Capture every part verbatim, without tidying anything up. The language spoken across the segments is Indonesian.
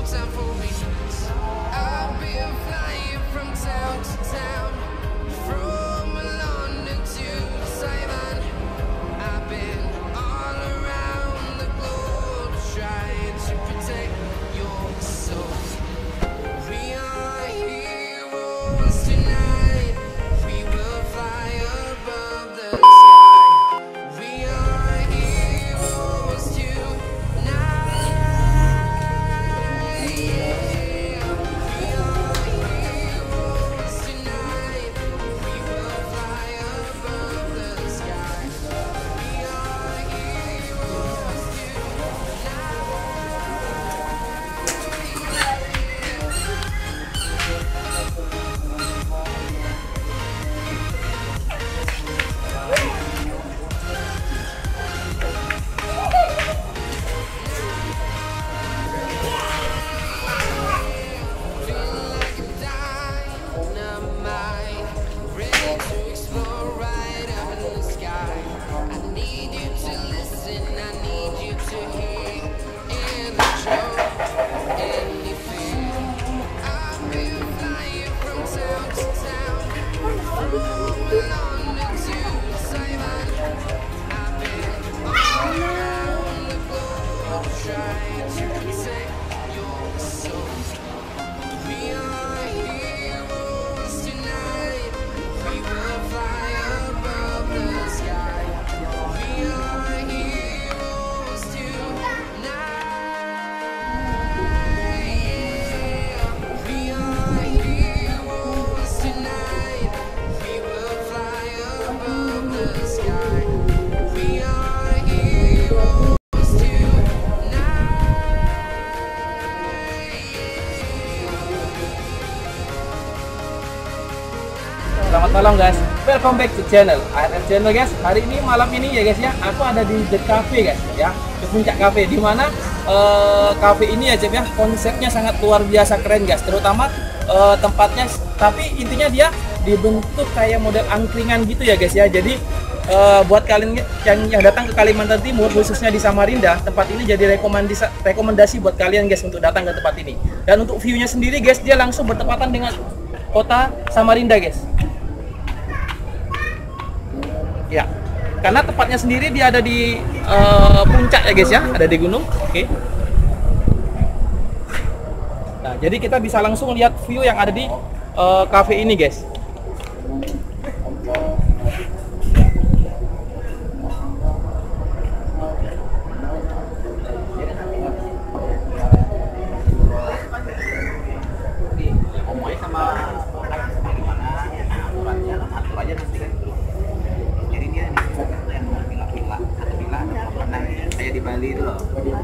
time for weeks. I've been flying from town to town, from London to Taiwan. I've been all around the globe trying to protect your soul. We are heroes tonight. We will fly above the sky. We are heroes tonight. Yeah. We are heroes tonight. We will fly above the sky. We are heroes dynamite, ready to explore right up in the sky. I need you to listen, I need you to hear, and the truth, anything. I've been flying from town to town, from London to Taiwan. I've been all around the globe trying to protect your soul. We are heroes tonight. We will fly above the sky. We are heroes tonight. Yeah. We are heroes tonight. We will fly above the sky. We are heroes Selamat malam guys, welcome back to channel A R F Channel guys. Hari ini malam ini ya guys ya, aku ada di The Cafe guys ya, di Puncak Cafe, di mana uh, cafe ini ya Cep ya, konsepnya sangat luar biasa keren guys, terutama uh, tempatnya, tapi intinya dia dibentuk kayak model angkringan gitu ya guys ya. Jadi uh, buat kalian yang yang datang ke Kalimantan Timur, khususnya di Samarinda, tempat ini jadi rekomendasi rekomendasi buat kalian guys untuk datang ke tempat ini. Dan untuk view-nya sendiri guys, dia langsung bertepatan dengan kota Samarinda guys. Ya, karena tempatnya sendiri dia ada di uh, puncak ya guys ya, ada di gunung. Oke. Nah, jadi kita bisa langsung lihat view yang ada di uh, cafe ini guys. Bali itu loh.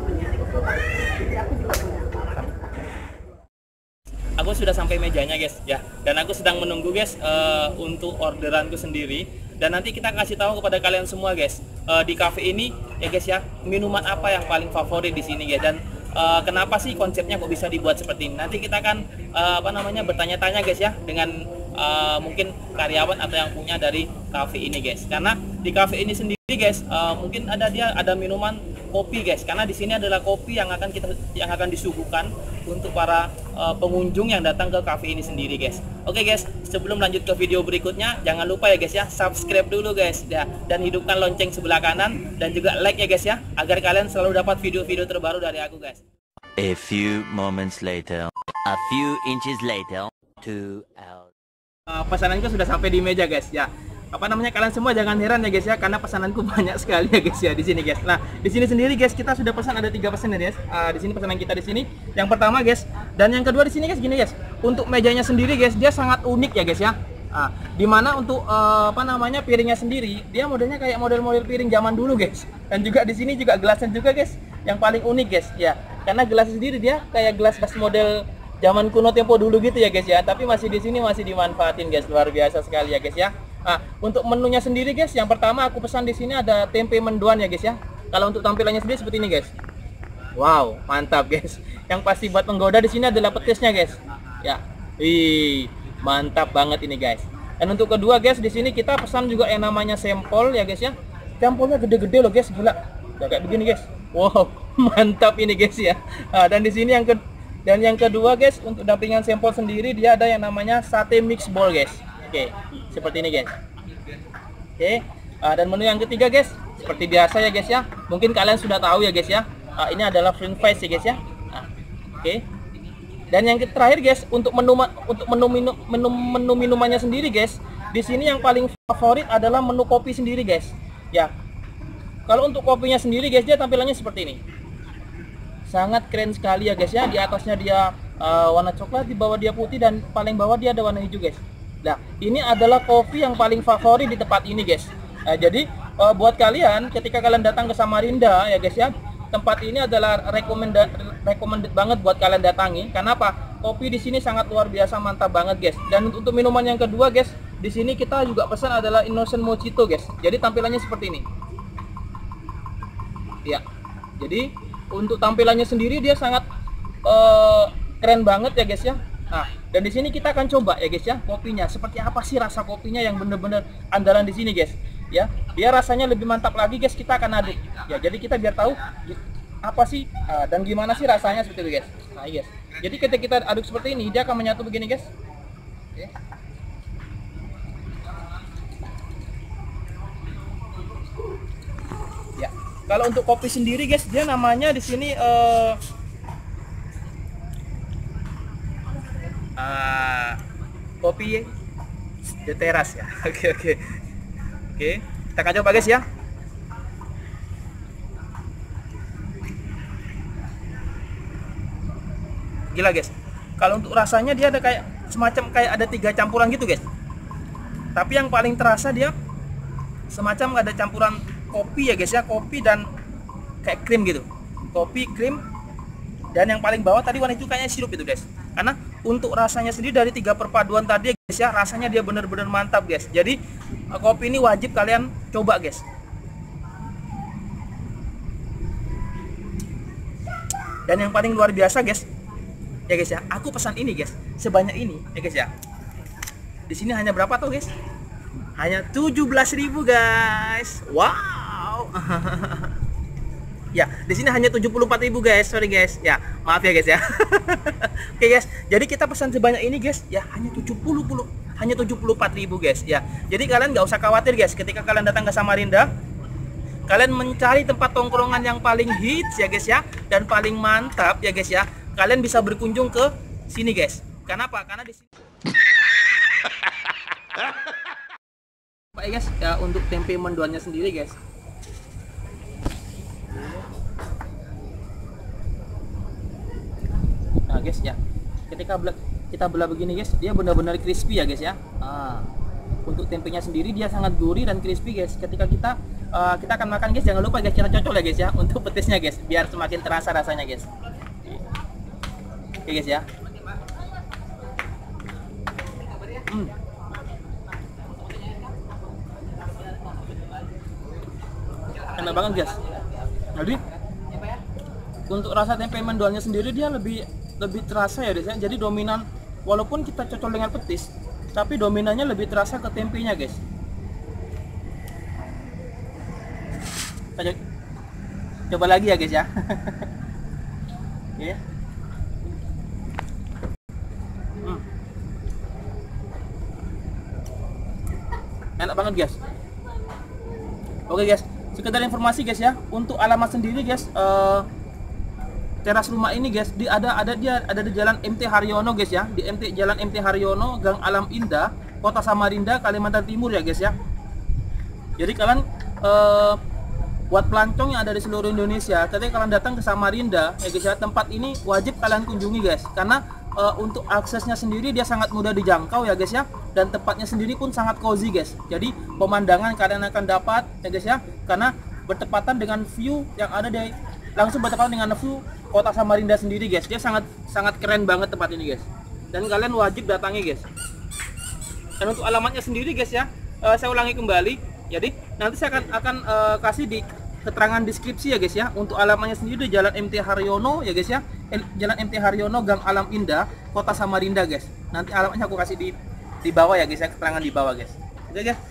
Aku sudah sampai mejanya guys ya, dan aku sedang menunggu guys uh, untuk orderanku sendiri. Dan nanti kita kasih tahu kepada kalian semua guys uh, di cafe ini ya guys ya, minuman apa yang paling favorit di sini guys, dan uh, kenapa sih konsepnya kok bisa dibuat seperti ini. Nanti kita akan uh, apa namanya bertanya-tanya guys ya dengan uh, mungkin karyawan atau yang punya dari cafe ini guys. Karena di cafe ini sendiri guys uh, mungkin ada dia ada minuman kopi guys, karena di sini adalah kopi yang akan kita yang akan disuguhkan untuk para uh, pengunjung yang datang ke cafe ini sendiri guys. Oke guys, sebelum lanjut ke video berikutnya, jangan lupa ya guys ya, subscribe dulu guys ya, dan hidupkan lonceng sebelah kanan, dan juga like ya guys ya, agar kalian selalu dapat video-video terbaru dari aku guys. A few moments later, a few inches later, two hours. Uh, pesananku sudah sampai di meja guys ya. Apa namanya, kalian semua jangan heran ya guys ya, karena pesananku banyak sekali ya guys ya di sini guys. Nah, di sini sendiri guys kita sudah pesan ada tiga pesan ya guys. Uh, di sini pesanan kita di sini. Yang pertama guys, dan yang kedua di sini guys, gini guys. Untuk mejanya sendiri guys, dia sangat unik ya guys ya. Uh, dimana untuk uh, apa namanya piringnya sendiri, dia modelnya kayak model-model piring zaman dulu guys. Dan juga di sini juga gelasnya juga guys, yang paling unik guys ya. Karena gelas sendiri dia kayak gelas-gelas model zaman kuno tempo dulu gitu ya guys ya. Tapi masih di sini masih dimanfaatin guys, luar biasa sekali ya guys ya. Nah, untuk menunya sendiri guys, yang pertama aku pesan di sini ada tempe mendoan ya guys ya. Kalau untuk tampilannya sendiri seperti ini guys. Wow, mantap guys. Yang pasti buat menggoda di sini adalah petisnya guys. Ya, wih, mantap banget ini guys. Dan untuk kedua guys, di sini kita pesan juga yang namanya sempol ya guys ya. Sempolnya gede-gede loh guys, gila. Udah kayak begini guys. Wow, mantap ini guys ya. Nah, dan di sini yang ke Dan yang kedua guys, untuk dampingan sampel sendiri dia ada yang namanya sate mix bowl guys. Oke, seperti ini guys. Oke, uh, dan menu yang ketiga guys, seperti biasa ya guys ya. Mungkin kalian sudah tahu ya guys ya. Uh, ini adalah french fries ya guys ya. Nah, oke. Dan yang terakhir guys, untuk menu untuk menu menu menu, menu minumannya sendiri guys, di sini yang paling favorit adalah menu kopi sendiri guys. Ya. Kalau untuk kopinya sendiri guys, dia tampilannya seperti ini. Sangat keren sekali ya guys ya. Di atasnya dia uh, warna coklat, di bawah dia putih, dan paling bawah dia ada warna hijau guys. Nah, ini adalah kopi yang paling favorit di tempat ini guys. Nah, jadi uh, buat kalian ketika kalian datang ke Samarinda ya guys ya, tempat ini adalah recommended recommended banget buat kalian datangi. Karena apa? Kopi di sini sangat luar biasa mantap banget guys. Dan untuk minuman yang kedua guys, di sini kita juga pesan adalah Innocent Mojito guys. Jadi tampilannya seperti ini. Ya, jadi untuk tampilannya sendiri dia sangat uh, keren banget ya guys ya. Nah, dan di sini kita akan coba ya guys ya kopinya. Seperti apa sih rasa kopinya yang bener-bener andalan di sini guys? Ya, dia rasanya lebih mantap lagi guys. Kita akan aduk. Ya, jadi kita biar tahu apa sih uh, dan gimana sih rasanya seperti itu guys. Nah, guys. Jadi ketika kita aduk seperti ini, dia akan menyatu begini guys. Oke. Ya. Kalau untuk kopi sendiri guys, dia namanya di sini uh, uh, kopi de teras ya. Oke oke oke. Kita akan coba guys ya. Gila guys. Kalau untuk rasanya dia ada kayak semacam kayak ada tiga campuran gitu guys. Tapi yang paling terasa dia semacam ada campuran kopi ya guys ya, kopi dan kayak krim gitu, kopi krim, dan yang paling bawah tadi warna itu kayaknya sirup itu guys. Karena untuk rasanya sendiri dari tiga perpaduan tadi guys ya, rasanya dia benar-benar mantap guys. Jadi kopi ini wajib kalian coba guys. Dan yang paling luar biasa guys ya guys ya, aku pesan ini guys sebanyak ini ya guys ya. Di sini hanya berapa tuh guys? Hanya tujuh belas ribu guys. Wow. Ya, di sini hanya tujuh puluh empat ribu guys. Sorry guys. Ya, maaf ya guys ya. Oke guys, jadi kita pesan sebanyak ini guys, ya hanya tujuh puluh hanya tujuh puluh empat ribu guys ya. Jadi kalian nggak usah khawatir guys ketika kalian datang ke Samarinda. Kalian mencari tempat tongkrongan yang paling hits ya guys ya, dan paling mantap ya guys ya. Kalian bisa berkunjung ke sini guys. Kenapa? Karena di sini Pak ya guys, ya untuk tempe mendoannya sendiri guys. Nah guys ya, ketika belah, kita belah begini guys, dia benar-benar crispy ya guys ya. Nah, untuk tempenya sendiri dia sangat gurih dan crispy guys. Ketika kita uh, kita akan makan guys, jangan lupa guys kita cocol ya guys ya untuk petisnya guys, biar semakin terasa rasanya guys. Oke guys ya. Hmm. Enak banget guys. Jadi untuk rasa tempe mendoannya sendiri dia lebih lebih terasa ya guys ya. Jadi dominan, walaupun kita cocol dengan petis, tapi dominannya lebih terasa ke tempenya guys. Kita coba lagi ya guys ya. Ya. Hmm. Enak banget guys. Oke guys, sekedar informasi guys ya, untuk alamat sendiri guys, uh, teras rumah ini guys, di ada ada dia ada di Jalan M T Haryono guys ya, di M T Jalan M T Haryono, Gang Alam Indah, Kota Samarinda, Kalimantan Timur ya guys ya. Jadi kalian uh, buat pelancong yang ada di seluruh Indonesia, ketika kalian datang ke Samarinda ya guys ya, tempat ini wajib kalian kunjungi guys, karena uh, untuk aksesnya sendiri dia sangat mudah dijangkau ya guys ya, dan tempatnya sendiri pun sangat cozy guys. Jadi pemandangan kalian akan dapat ya guys ya, karena bertepatan dengan view yang ada di langsung bertepatan dengan view Kota Samarinda sendiri guys. Dia sangat sangat keren banget tempat ini guys, dan kalian wajib datangi guys. Dan untuk alamatnya sendiri guys ya, uh, saya ulangi kembali. Jadi nanti saya akan akan uh, kasih di keterangan deskripsi ya guys ya. Untuk alamatnya sendiri di Jalan M T Haryono ya guys ya, Jalan M T Haryono, Gang Alam Indah, Kota Samarinda guys. Nanti alamatnya aku kasih di di bawah ya guys ya, keterangan di bawah guys. Oke guys.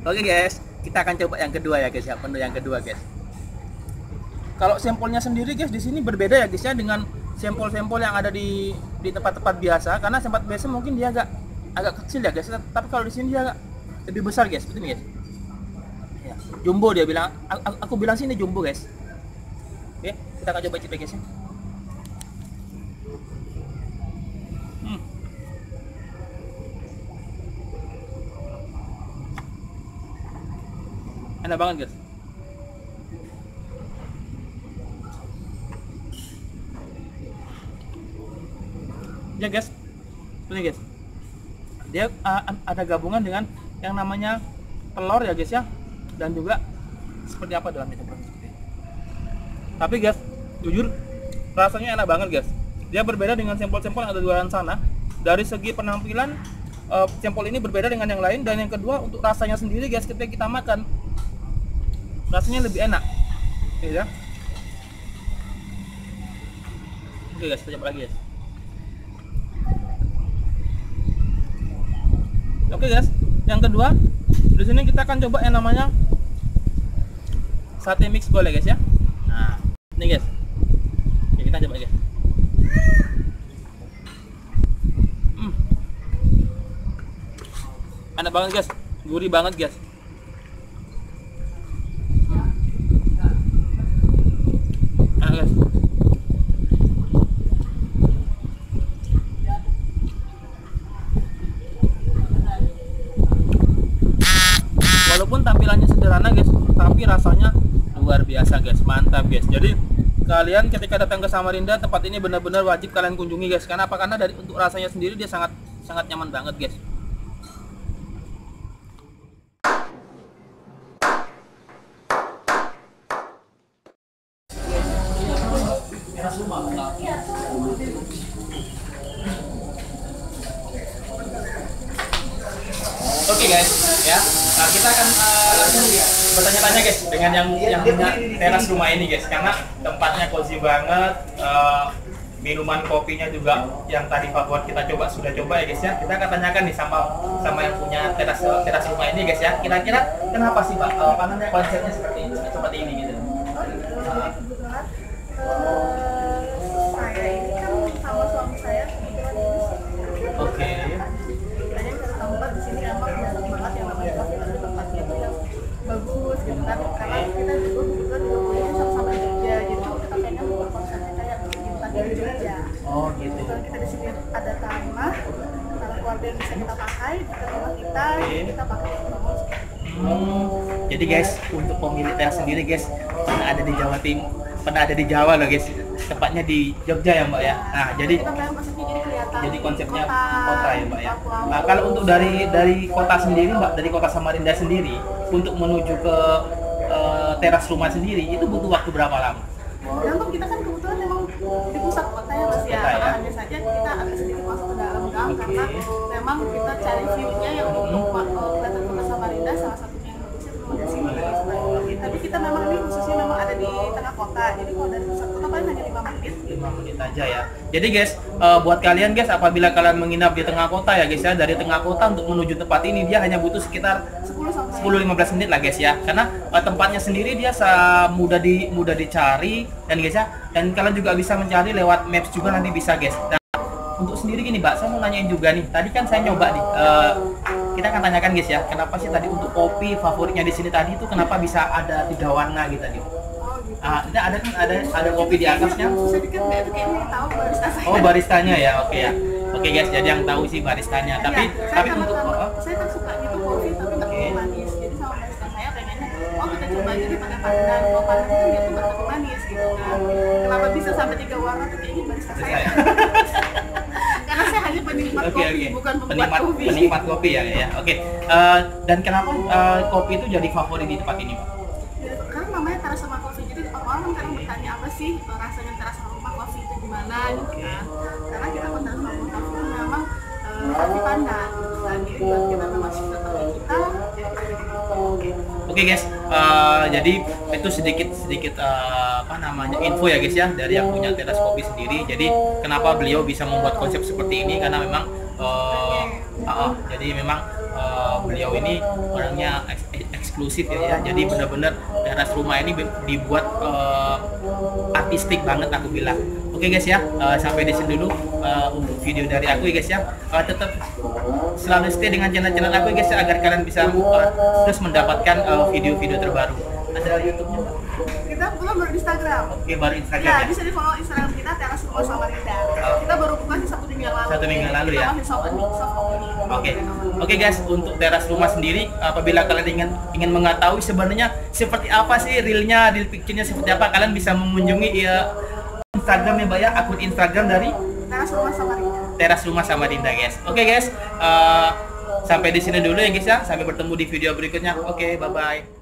Oke guys, kita akan coba yang kedua ya guys ya, menu yang kedua guys. Kalau sampelnya sendiri guys di sini berbeda ya guys ya dengan sampel-sampel yang ada di di tempat-tempat biasa, karena tempat biasa mungkin dia agak agak kecil ya guys, tapi kalau di sini dia agak lebih besar guys, seperti ini guys. Ya, jumbo dia bilang, aku, aku bilang sini jumbo guys. Oke, kita akan coba cipta guys ya. Hmm. Enak banget guys. Ya guys, ini guys, dia uh, ada gabungan dengan yang namanya telur ya guys ya, dan juga seperti apa dalamnya seperti ini. Tapi guys, jujur rasanya enak banget guys. Dia berbeda dengan sampel-sampel yang ada di luar sana. Dari segi penampilan, uh, sampel ini berbeda dengan yang lain, dan yang kedua untuk rasanya sendiri guys, ketika kita makan rasanya lebih enak, ya. Oke guys, kita coba lagi guys. Oke guys, yang kedua di sini kita akan coba yang namanya sate mix bowl ya guys ya. Nah, ini guys. Oke, kita coba guys. Hmm. Enak banget guys, gurih banget guys. Enak guys. Walaupun tampilannya sederhana guys, tapi rasanya luar biasa guys, mantap guys. Jadi kalian ketika datang ke Samarinda, tempat ini benar-benar wajib kalian kunjungi guys. Karena apa? Karena dari untuk rasanya sendiri dia sangat sangat nyaman banget guys. Oke guys, ya. Nah, kita akan uh, langsung bertanya-tanya guys dengan yang yang punya teras rumah ini guys, karena tempatnya cozy banget, uh, minuman kopinya juga yang tadi favorit kita coba sudah coba ya guys ya. Kita akan tanyakan nih sama sama yang punya teras teras rumah ini guys ya. Kira-kira kenapa sih Pak uh, apa namanya konsepnya seperti ini seperti ini gitu? Oh gitu. Jadi kebetulan uh, saya ini kan sama suami saya kebetulan ini. Oke. Hanya satu tempat di sini emang banyak banget yang namanya kafe, tapi tempatnya itu yang bagus gitu kan. Karena kita juga kebetulan juga punya sama-sama Jogja, jadi kita pengen buat konsepnya kayak kehidupan di Jogja. Oh gitu. Kebetulan kita di sini ada tanah, tanah keluarga yang bisa kita pakai di rumah kita, jadi kita pakai promo. Hmm, jadi guys, untuk pemilik teras sendiri guys, pernah ada di Jawa Timur, pernah ada di Jawa loh guys, tepatnya di Jogja ya Mbak ya. Nah, jadi kita pengen konsepnya jadi kelihatan jadi konsepnya kota, kota ya Mbak ya. Papua. Nah, kalau untuk dari dari kota sendiri Mbak, dari kota Samarinda sendiri, untuk menuju ke eh, teras rumah sendiri itu butuh waktu berapa lama? Gampang, kita kan kebetulan memang di pusat kota ya Mas ya. Kota, ya. Hanya saja kita agak sedikit masuk ke dalam gang Oke. karena memang kita cari view-nya yang untuk uh, kelihatan kota Samarinda, salah satunya yang bagusnya memang di sini. Tapi kita memang ini khususnya memang ada di tengah kota. Jadi kalau dari pusat kota paling hanya lima menit. lima menit aja ya. Jadi guys, uh, buat kalian guys, apabila kalian menginap di tengah kota ya guys ya, dari tengah kota untuk menuju tempat ini dia hanya butuh sekitar sepuluh sampai sepuluh sampai lima belas menit lah guys ya. Karena uh, tempatnya sendiri dia sa- mudah di mudah dicari dan guys ya. Dan kalian juga bisa mencari lewat maps juga nanti bisa guys. Nah, untuk sendiri gini Mbak, saya mau nanyain juga nih. Tadi kan saya nyoba nih. Uh, kita akan tanyakan guys ya, kenapa sih tadi untuk kopi favoritnya di sini tadi itu kenapa bisa ada tiga warna gitu tadi? Oh gitu. Ah, ini ada kan ada ada kopi di atasnya. Susah dikit nggak itu kayaknya tahu barista saya. Oh, baristanya ya. Oke ya. Oke guys, jadi yang tahu sih baristanya. Tapi Iya, saya tapi kan untuk sama- oh, saya kan suka gitu kopi tapi nggak terlalu manis. Jadi sama barista saya pengennya, oh kita coba aja nih pakai pandan. Kalau pandan itu dia tuh nggak terlalu manis gitu kan. Kenapa bisa sampai tiga warna tuh kayaknya barista saya. saya. Karena saya hanya penikmat Oke kopi, oke. bukan pembuat Penikmat kopi. penikmat kopi ya ya. Oke. Eh, dan kenapa eh, kopi itu jadi favorit di tempat ini, Pak? Ya, karena namanya teras rumah kopi, jadi orang kadang bertanya apa sih eh, rasanya teras rumah kopi itu gimana gitu kan. Karena kita kalau teras rumah kopi itu memang eh, kopi pandan gitu kan. Jadi buat kita memang suka kopi kita, jadi kita bikin kopi. Oke guys, eh, jadi itu sedikit sedikit eh, apa namanya info ya guys ya dari yang punya teras kopi sendiri. Jadi kenapa beliau bisa membuat konsep seperti ini karena memang eh, ah, ah, jadi memang eh, beliau ini orangnya eks eksklusif ya, ya. Jadi benar-benar teras rumah ini dibuat uh, artistik banget aku bilang. Oke guys ya, uh, sampai di sini dulu uh, untuk video dari aku ya guys ya. Uh, tetap selalu stay dengan channel-channel aku ya guys ya, agar kalian bisa uh, terus mendapatkan video-video uh, terbaru. Ada YouTube-nya Mbak? Kita belum baru di Instagram. Oke, baru Instagram Ya, ya. bisa di follow Instagram kita Teras Rumah Samarinda. Kita baru buka sih satu minggu lalu. Satu minggu lalu ya. Kita masih soft opening, soft opening. Oke, oke guys, untuk teras rumah sendiri, apabila kalian ingin ingin mengetahui sebenarnya seperti apa sih realnya, real picture-nya seperti apa, kalian bisa mengunjungi ya Instagram ya Mbak ya, akun Instagram dari Teras Rumah Samarinda. Teras Rumah Samarinda guys. Oke guys, uh, sampai di sini dulu ya guys ya, sampai bertemu di video berikutnya. Oke, bye bye.